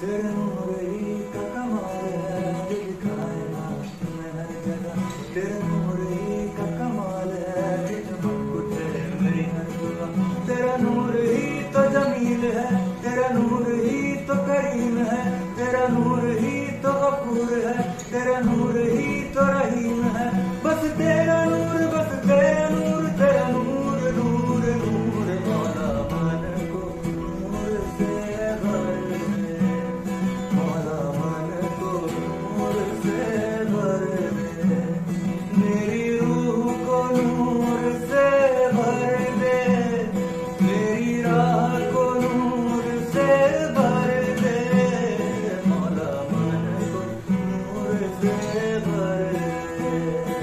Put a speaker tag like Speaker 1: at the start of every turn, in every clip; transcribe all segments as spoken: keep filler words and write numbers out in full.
Speaker 1: तेरे नूर ही का कमाल है, मुझे दिखाए ना मैं हर जगह। तेरे नूर ही का कमाल है, तुझे कुछ है मेरी हर दुआ। तेरा नूर ही तो जमील है, तेरा नूर ही तो करीम है, तेरा नूर ही तो गफूर है, तेरा नूर ही तो रहीम है। बस तेरा नूर, बस तेरा नूर, तेरा नूर नूर नूर। मौला मन को नूर से भर दे, मौला मन को नूर से भर दे। मेरी रूह को नूर से भर दे, मेरी राह को नूर से भर दे। मौला मन को नूर से भर दे।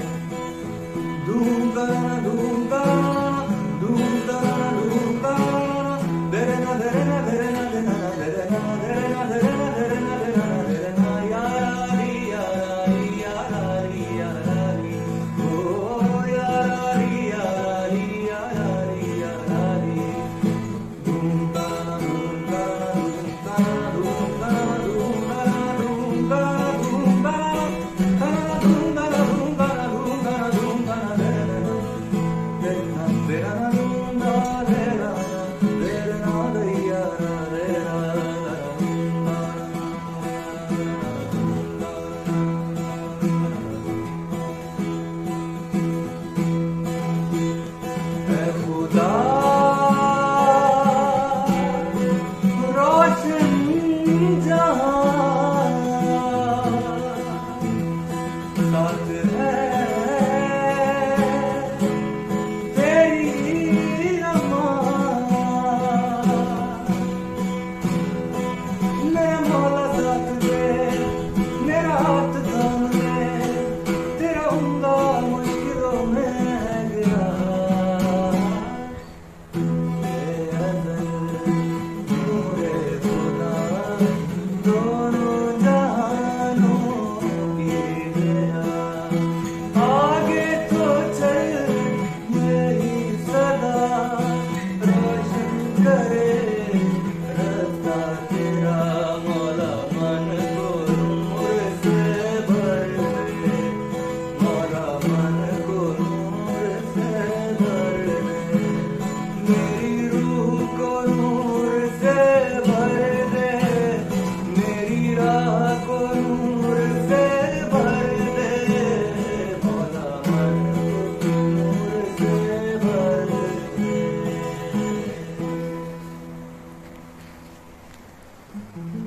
Speaker 1: दूंगा दूंगा दूंगा दूंगा तेरे ना तेरे ना तेरे ना तेरे ना तेरे ना तेरे ना तेरे ना तेरे ना तेरे ना तेरे ना यारी यारी यारी यारी ओ यारी यारी यारी यारी। दूंगा दूंगा दूंगा दूंगा दूंगा दूंगा दूंगा दूंगा दूंगा दूंगा दूंगा तेरा तेरा दूंगा तेरा तेरा दैया तेरा। है खुदा रोशन जहां साथ है तेरी रमान। मेरा मौला साथ दे, मेरा हाथ थाम ले, तेरा होगा मुश्किलों में गिरा। नूरे खुदा दोनों जहानों की दया। आगे तो चल यही सदा रोशन करे रास्ता तेरा। मौला मन को नूर से भर दे, मौला मन को नूर से भर दे। मेरी रूह को नूर से भर दे, मेरी राह को नूर से भर दे। मौला मन को नूर से भर दे।